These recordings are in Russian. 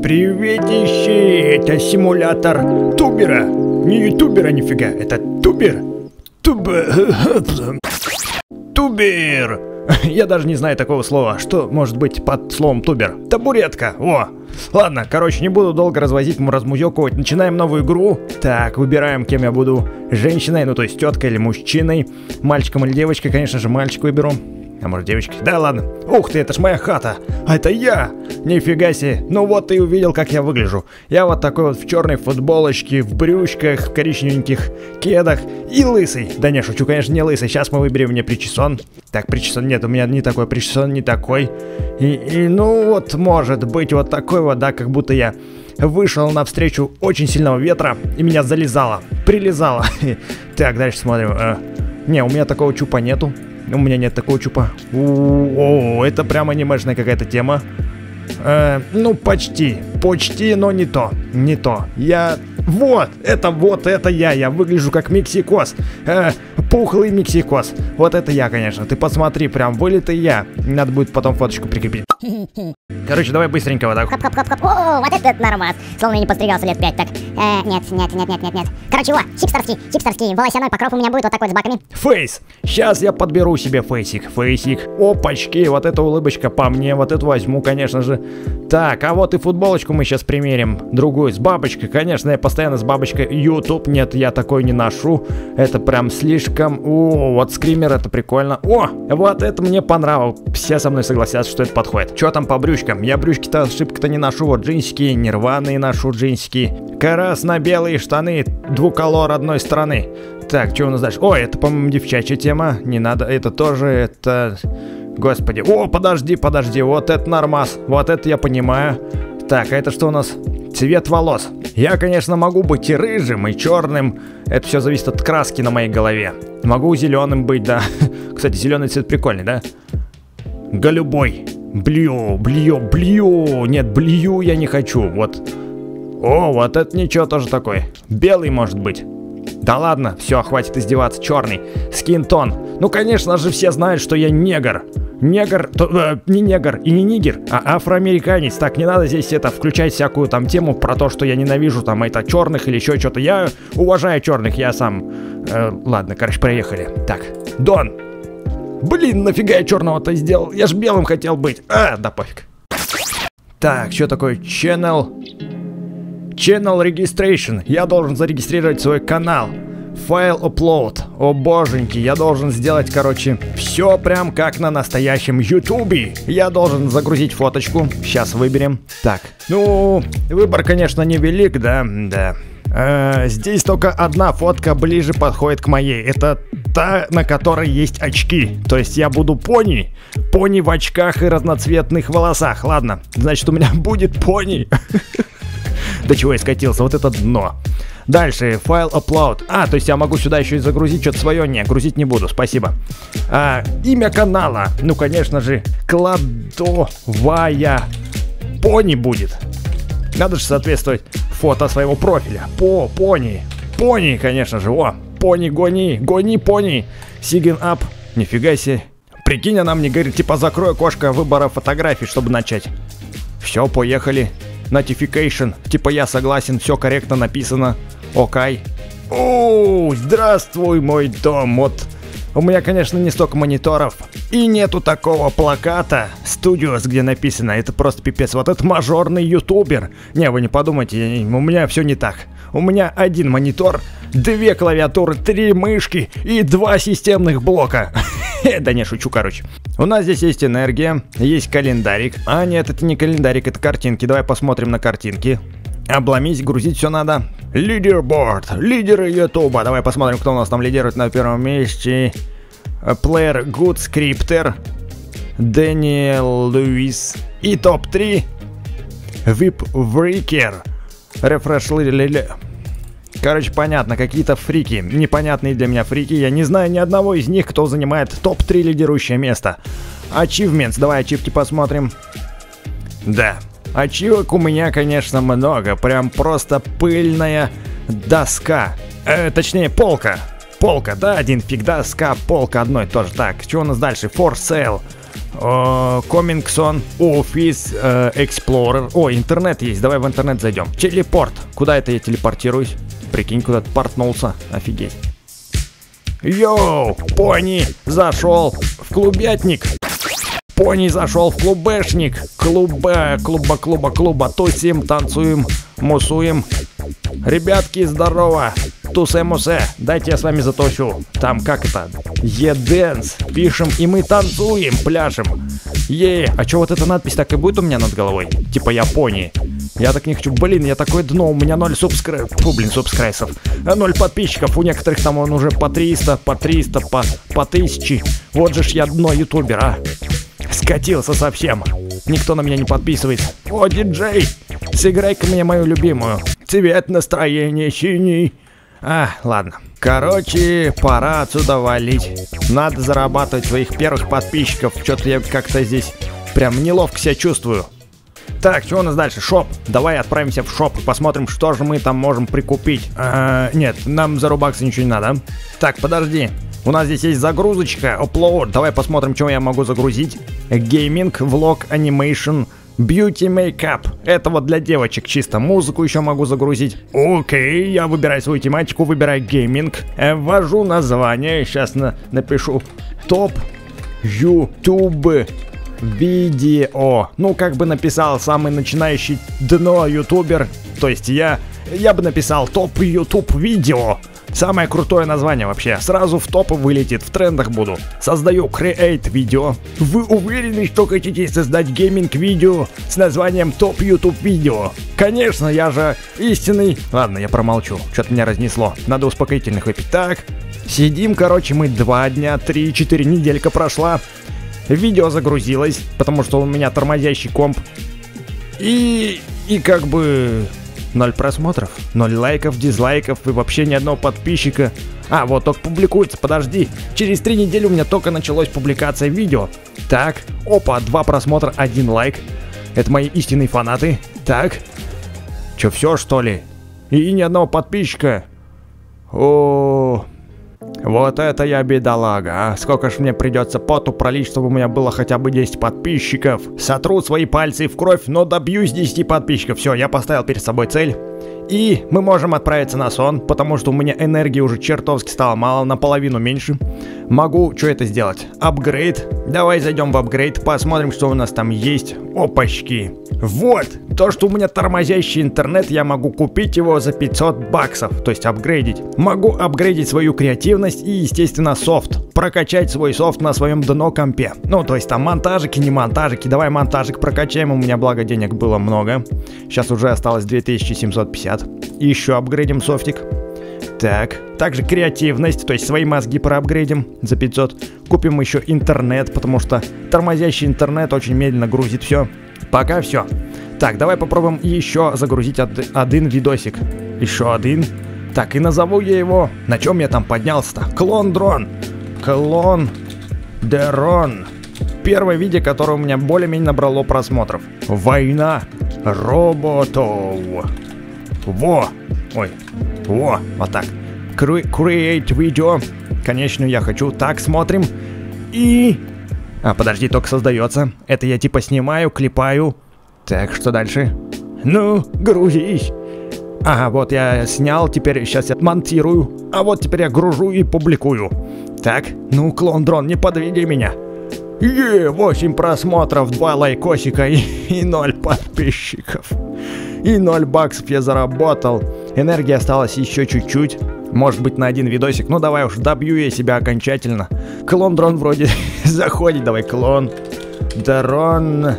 Приветище, это симулятор тубера. Не ютубера, нифига, это тубер. Тубер. Я даже не знаю такого слова. Что может быть под словом тубер? Табуретка. О. Ладно, короче, не буду долго развозить, размузёковывать. Начинаем новую игру. Так, выбираем, кем я буду. Женщиной, ну то есть теткой или мужчиной. Мальчиком или девочкой, конечно же, мальчик выберу. А может девочки? Да ладно. Ух ты, это ж моя хата. А это я. Нифига себе. Ну вот ты увидел, как я выгляжу. Я вот такой вот в черной футболочке, в брючках, в коричневеньких кедах и лысый. Да не, шучу, конечно, не лысый. Сейчас мы выберем мне причесон. Так, причесон нет, у меня не такой причесон, не такой. И ну вот, может быть, вот такой вот, да, как будто я вышел навстречу очень сильного ветра и меня залезало, прилезало. Так, дальше смотрим. Не, у меня такого чупа нету. У меня нет такого чупа. О, это прям анимешная какая-то тема. Ну, почти. Почти, но не то. Не то. Вот это я. Я выгляжу как Миксикос. Пухлый Миксикос. Вот это я, конечно. Ты посмотри, прям вылитый я. Надо будет потом фоточку прикрепить. Короче, давай быстренько вот так. Хоп-хоп-хоп-хоп. О, вот это нормас. Словно я не постригался лет 5 так. Нет. Короче, хипстерский волосяной покров у меня будет вот такой с баками. Фейс. Сейчас я подберу себе фейсик. Опачки, вот эта улыбочка по мне. Вот эту возьму, конечно же. Так, а вот и футболочку мы сейчас примерим. Другую с бабочкой. Конечно, я постоянно с бабочкой. YouTube, нет, я такой не ношу. Это прям слишком... О, вот скример, это прикольно. О, вот это мне понравилось. Все со мной согласятся, что это подходит. Что там по брючкам? Я брючки-то шибко-то не ношу. Вот джинсики, нирваные ношу джинсики. Красно-белые штаны, двуколор одной стороны. Так, что у нас дальше? Ой, это, по-моему, девчачья тема. Не надо, это тоже, это... Господи. О, подожди. Вот это нормас. Вот это я понимаю. Так, а это что у нас? Цвет волос. Я, конечно, могу быть и рыжим, и черным. Это все зависит от краски на моей голове. Могу зеленым быть, да. Кстати, зеленый цвет прикольный, да? Голубой. Блю. Нет, блю я не хочу. Вот. О, вот это ничего тоже такой. Белый может быть. Да ладно, все, хватит издеваться. Черный. Скинтон. Ну, конечно же, все знают, что я негр. Негр, не негр и не нигер, а афроамериканец. Так, не надо здесь это включать всякую там тему про то, что я ненавижу там это черных или еще что-то. Я уважаю черных, я сам. Ладно, короче, проехали. Так, Дон. Блин, нафига я черного-то сделал? Я ж белым хотел быть. Да пофиг. Так, что такое Channel Registration. Я должен зарегистрировать свой канал. Файл upload. О боженьки, я должен сделать, короче, все прям как на настоящем ютубе. Я должен загрузить фоточку. Сейчас выберем. Так, ну, выбор, конечно, невелик, да. Здесь только одна фотка ближе подходит к моей. Это та, на которой есть очки. То есть я буду пони. Пони в очках и разноцветных волосах. Ладно, значит, у меня будет пони. До чего я скатился? Вот это дно. Дальше, файл upload. То есть я могу сюда еще и загрузить что-то свое. Не, грузить не буду, спасибо. Имя канала. Ну, конечно же, кладовая пони будет. Надо же соответствовать фото своего профиля. Пони. Пони, конечно же. О, пони, гони пони. Сигин ап. Нифига себе. Прикинь, она мне говорит, типа, закрой окошко выбора фотографий, чтобы начать. Все, поехали. Notification. Типа, я согласен, все корректно написано. Окей. О, здравствуй, мой дом. Вот. У меня, конечно, не столько мониторов. И нету такого плаката Studios, где написано. Это просто пипец. Вот это мажорный ютубер. Не, вы не подумайте, у меня все не так. У меня один монитор, 2 клавиатуры, 3 мышки и 2 системных блока. Да не, шучу, короче. У нас здесь есть энергия, есть календарик. Нет, это не календарик, это картинки. Давай посмотрим на картинки. Обломись, грузить все надо. Лидерборд, лидеры ютуба. Давай посмотрим, кто у нас там лидирует на первом месте. Player Good Scripter, Дэниел Льюис. И топ-3 Vip Breaker. Refresh. Короче, понятно, какие-то фрики. Непонятные для меня фрики. Я не знаю ни одного из них, кто занимает топ-3 лидирующее место. Achievements. Давай ачивки посмотрим. Да. Ачивок у меня, конечно, много. Прям просто пыльная доска. Точнее, полка. Полка, да, один фиг, доска, полка одной тоже. Так, что у нас дальше? For sale. Coming Soon, Office, Explorer. О, интернет есть, давай в интернет зайдем. Телепорт. Куда это я телепортируюсь? Прикинь, куда-то портнулся. Офигеть. Йоу, пони зашел в клубятник. Пони зашел в клубешник. Клуба. Тусим, танцуем, мусуем. Ребятки, здорово. Тусе-мусе. Дайте я с вами затусю. Там, как это? Е-дэнс. Пишем и мы танцуем, пляшем. А чё вот эта надпись так и будет у меня над головой? Типа я пони. Я так не хочу. Блин, я такое дно. У меня 0 субскрайсов. 0 подписчиков. У некоторых там он уже по 300, по 1000. Вот же ж я дно ютубера. Скатился совсем. Никто на меня не подписывается. О, диджей, сыграй-ка мне мою любимую. Цвет настроения синий. Ладно. Короче, пора отсюда валить. Надо зарабатывать своих первых подписчиков. Что-то я как-то здесь прям неловко себя чувствую. Так, что у нас дальше? Шоп. Давай отправимся в шоп и посмотрим, что же мы там можем прикупить. Нет, нам за рубаксы ничего не надо. Так, подожди. У нас здесь есть загрузочка, upload. Давай посмотрим, что я могу загрузить. Гейминг, влог, анимейшн, бьюти, мейкап. Это вот для девочек чисто. Музыку еще могу загрузить. Окей, я выбираю свою тематику, выбираю гейминг. Ввожу название, сейчас напишу. Топ YouTube видео. Ну, как бы написал самый начинающий дно ютубер. То есть я бы написал топ YouTube видео. Самое крутое название вообще. Сразу в топы вылетит, в трендах буду. Создаю Create видео. Вы уверены, что хотите создать гейминг-видео с названием топ YouTube видео? Конечно, я же истинный... Ладно, я промолчу. Что-то меня разнесло. Надо успокоительных выпить. Так, сидим, короче, мы 2 дня, 3-4 неделька прошла. Видео загрузилось, потому что у меня тормозящий комп. И как бы... 0 просмотров, 0 лайков, дизлайков и вообще ни одного подписчика. Вот только публикуется, подожди. Через 3 недели у меня только началась публикация видео. Так, опа, 2 просмотра, 1 лайк. Это мои истинные фанаты. Так, чё, все что ли? И ни одного подписчика. Вот это я бедолага, Сколько ж мне придется поту пролить, чтобы у меня было хотя бы 10 подписчиков. Сотру свои пальцы в кровь, но добьюсь 10 подписчиков. Все, я поставил перед собой цель. И мы можем отправиться на сон, потому что у меня энергии уже чертовски стало мало, наполовину меньше. Могу, что это сделать? Апгрейд. Давай зайдем в апгрейд, посмотрим, что у нас там есть. Опачки. Вот, то, что у меня тормозящий интернет, я могу купить его за 500 баксов, то есть апгрейдить. Могу апгрейдить свою креативность и, естественно, софт. Прокачать свой софт на своем дно компе. Ну, то есть там монтажики, не монтажики. Давай монтажик прокачаем, у меня благо денег было много. Сейчас уже осталось 2750. Еще апгрейдим софтик. Так, также креативность, то есть свои мозги проапгрейдим за 500. Купим еще интернет, потому что тормозящий интернет очень медленно грузит все. Пока все. Так, давай попробуем еще загрузить один видосик. Еще один. Так, и назову я его... На чем я там поднялся-то? Клон-дрон. Клон-дрон. Первое видео, которое у меня более-менее набрало просмотров. Война роботов. Во. Вот так. Create видео. Конечно, я хочу. Так, смотрим. И... подожди, только создается. Это я типа снимаю, клепаю. Так, что дальше? Ну, грузись. Вот я снял, теперь сейчас я монтирую. Вот теперь я гружу и публикую. Так, ну, клон-дрон, не подведи меня. 8 просмотров, 2 лайкосика и 0 подписчиков. И 0 баксов я заработал. Энергии осталось еще чуть-чуть. Может быть, на один видосик. Ну, давай уж, добью я себя окончательно. Клон-дрон вроде заходит. Давай, клон-дрон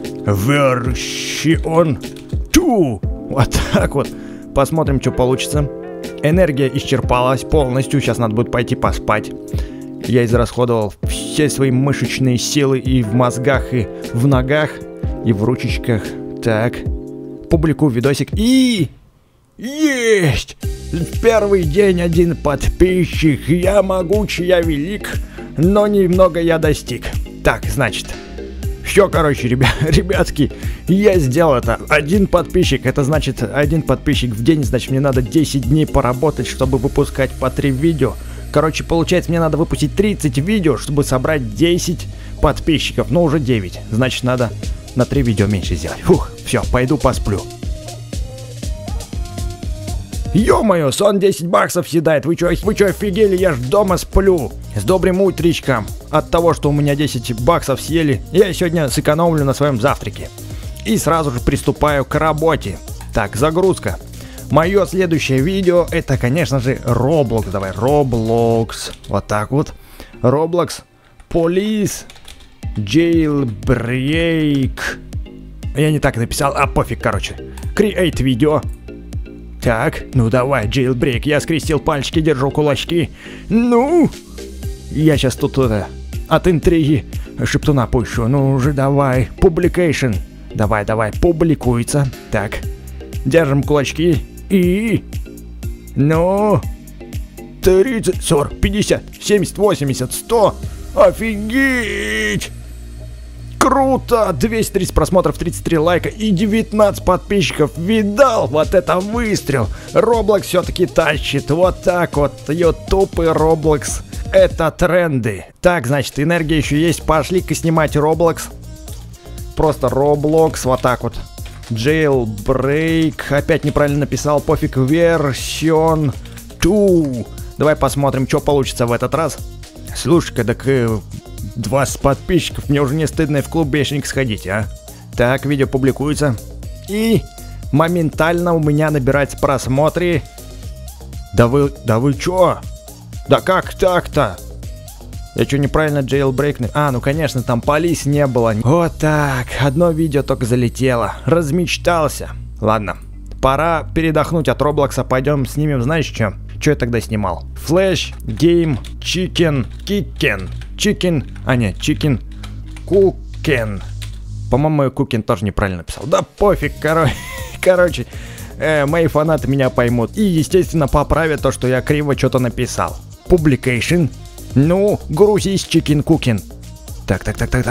версион 2. Вот так вот. Посмотрим, что получится. Энергия исчерпалась полностью. Сейчас надо будет пойти поспать. Я израсходовал все свои мышечные силы и в мозгах, и в ногах, и в ручечках. Так. Публикую видосик. И... Есть! В первый день 1 подписчик. Я могучий, я велик, но немного я достиг. Так, значит... Все, короче, ребятки, я сделал это. 1 подписчик, это значит 1 подписчик в день, значит мне надо 10 дней поработать, чтобы выпускать по 3 видео. Короче, получается, мне надо выпустить 30 видео, чтобы собрать 10 подписчиков, но уже 9. Значит, надо на 3 видео меньше сделать. Фух, все, пойду посплю. Ё-моё, сон 10 баксов съедает. Вы чё офигели? Я ж дома сплю. С добрым утречком. От того, что у меня 10 баксов съели, я сегодня сэкономлю на своем завтраке. И сразу же приступаю к работе. Так, загрузка. Мое следующее видео это, конечно же, Roblox. Давай, Roblox. Вот так вот. Roblox Police Jailbreak. Я не так написал, а пофиг, короче. Create видео. Так, ну давай, Jailbreak. Я скрестил пальчики, держу кулачки. Ну, я сейчас тут от интриги шептуна пущу. Ну уже давай, Publication. Давай, публикуется. Так, держим кулачки. И... Ну... 30, 40, 50, 70, 80, 100. Офигеть! Круто! 230 просмотров, 33 лайка и 19 подписчиков. Видал? Вот это выстрел! Roblox все-таки тащит. Вот так вот. YouTube и Roblox. Это тренды. Так, значит, энергия еще есть. Пошли-ка снимать Roblox. Просто Roblox. Вот так вот. Jailbreak. Опять неправильно написал. Пофиг. Version 2. Давай посмотрим, что получится в этот раз. Слушай-ка, так 20 подписчиков. Мне уже не стыдно в клуб бешеник сходить, а? Так, видео публикуется. И моментально у меня набирается просмотры. Да вы чё? Да как так-то? Я что, неправильно jailbreak? А, ну конечно, там полис не было. Вот так, одно видео только залетело. Размечтался. Ладно, пора передохнуть от Роблокса. Пойдем снимем, знаешь что? Что я тогда снимал? Flash Game Chicken Kicken. Chicken... А нет, Chicken Cooking. По-моему, я Cooking тоже неправильно написал. Да пофиг, короче. Мои фанаты меня поймут. И, естественно, поправят то, что я криво что-то написал. Publication. Ну, грузись, Chicken Cooking. Так.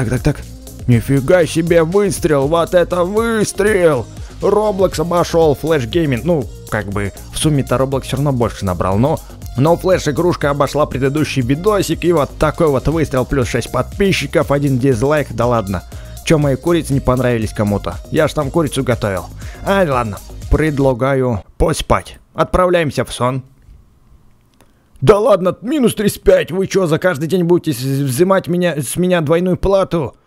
Нифига себе выстрел. Вот это выстрел. Roblox обошел Flash Gaming. Ну, как бы в сумме-то Roblox все равно больше набрал, но Flash игрушка обошла предыдущий видосик. И вот такой вот выстрел, плюс 6 подписчиков, 1 дизлайк. Да ладно. Че, мои курицы не понравились кому-то? Я ж там курицу готовил. Ай, ладно. Предлагаю поспать. Отправляемся в сон. Да ладно, минус 35. Вы что, за каждый день будете взимать с меня двойную плату?